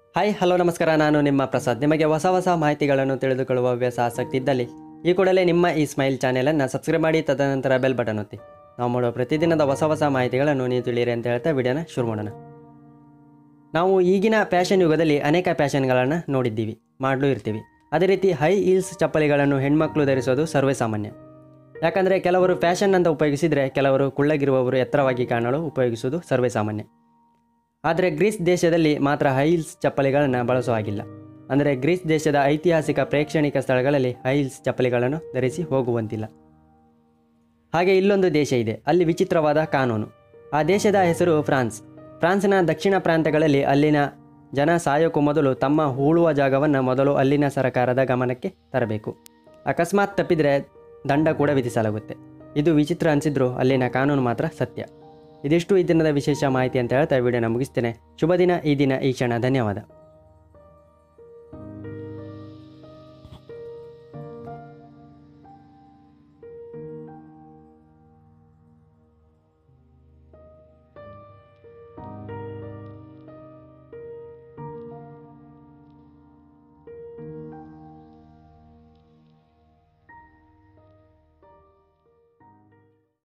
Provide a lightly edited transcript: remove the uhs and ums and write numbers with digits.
Hi hello ನಮಸ್ಕಾರ. ನಾನು ನಿಮ್ಮ ಪ್ರಸಾದ್. ನಿಮಗೆ ಹೊಸ ಮಾಹಿತಿಗಳನ್ನು ತಿಳಿದುಕೊಳ್ಳುವ ಹವ್ಯಾಸ ಆಸಕ್ತಿ ಇದ್ದಲ್ಲಿ ಈ ಕೂಡಲೇ ನಿಮ್ಮ ಈ ಸ್ಮೈಲ್ ಚಾನೆಲನ್ನು ಸಬ್ಸ್ಕ್ರೈಬ್ ಮಾಡಿ, ತದನಂತರ ಬೆಲ್ ಬಟನ್ ಒತ್ತಿ. ನಾವು ಮಾಡುವ ಪ್ರತಿದಿನದ ಹೊಸ ಮಾಹಿತಿಗಳನ್ನು ನೀವು ತಿಳಿಯಿರಿ ಅಂತ ಹೇಳ್ತಾ ವಿಡಿಯೋನ ಶುರು ಮಾಡೋಣ. ನಾವು ಈಗಿನ ಫ್ಯಾಷನ್ ಯುಗದಲ್ಲಿ ಅನೇಕ ಫ್ಯಾಷನ್ಗಳನ್ನು ನೋಡಿದ್ದೀವಿ, ಮಾಡಲೂ ಇರ್ತೀವಿ. ಅದೇ ರೀತಿ ಹೈ ಹೀಲ್ಸ್ ಚಪ್ಪಲಿಗಳನ್ನು ಹೆಣ್ಮಕ್ಳು ಧರಿಸೋದು ಸರ್ವೇ ಸಾಮಾನ್ಯ. ಯಾಕಂದರೆ ಕೆಲವರು ಫ್ಯಾಷನ್ ಅಂತ ಉಪಯೋಗಿಸಿದರೆ ಕೆಲವರು ಕುಳ್ಳಗಿರುವವರು ಎತ್ತರವಾಗಿ ಕಾಣಲು ಉಪಯೋಗಿಸುವುದು ಸರ್ವೇ ಸಾಮಾನ್ಯ. ಆದರೆ ಗ್ರೀಸ್ ದೇಶದಲ್ಲಿ ಮಾತ್ರ ಹೈ ಹೀಲ್ಸ್ ಚಪ್ಪಲಿಗಳನ್ನು ಬಳಸೋ ಹಾಗಿಲ್ಲ. ಅಂದರೆ ಗ್ರೀಸ್ ದೇಶದ ಐತಿಹಾಸಿಕ ಪ್ರೇಕ್ಷಣಿಕ ಸ್ಥಳಗಳಲ್ಲಿ ಹೈ ಹೀಲ್ಸ್ ಚಪ್ಪಲಿಗಳನ್ನು ಧರಿಸಿ ಹೋಗುವಂತಿಲ್ಲ. ಹಾಗೆ ಇಲ್ಲೊಂದು ದೇಶ ಇದೆ, ಅಲ್ಲಿ ವಿಚಿತ್ರವಾದ ಕಾನೂನು. ಆ ದೇಶದ ಹೆಸರು ಫ್ರಾನ್ಸ್ನ ದಕ್ಷಿಣ ಪ್ರಾಂತ್ಯಗಳಲ್ಲಿ ಅಲ್ಲಿನ ಜನ ಸಾಯೋಕ್ಕೂ ಮೊದಲು ತಮ್ಮ ಹೂಳುವ ಜಾಗವನ್ನು ಮೊದಲು ಅಲ್ಲಿನ ಸರ್ಕಾರದ ಗಮನಕ್ಕೆ ತರಬೇಕು. ಅಕಸ್ಮಾತ್ ತಪ್ಪಿದರೆ ದಂಡ ಕೂಡ ವಿಧಿಸಲಾಗುತ್ತೆ. ಇದು ವಿಚಿತ್ರ ಅನಿಸಿದ್ರು ಅಲ್ಲಿನ ಕಾನೂನು ಮಾತ್ರ ಸತ್ಯ. ಇದಿಷ್ಟು ಈ ದಿನದ ವಿಶೇಷ ಮಾಹಿತಿ ಅಂತ ಹೇಳ್ತಾ ವಿಡಿಯೋನ ಮುಗಿಸ್ತೇನೆ. ಶುಭ ದಿನ, ಈ ದಿನ ಈ ಕ್ಷಣ. ಧನ್ಯವಾದ.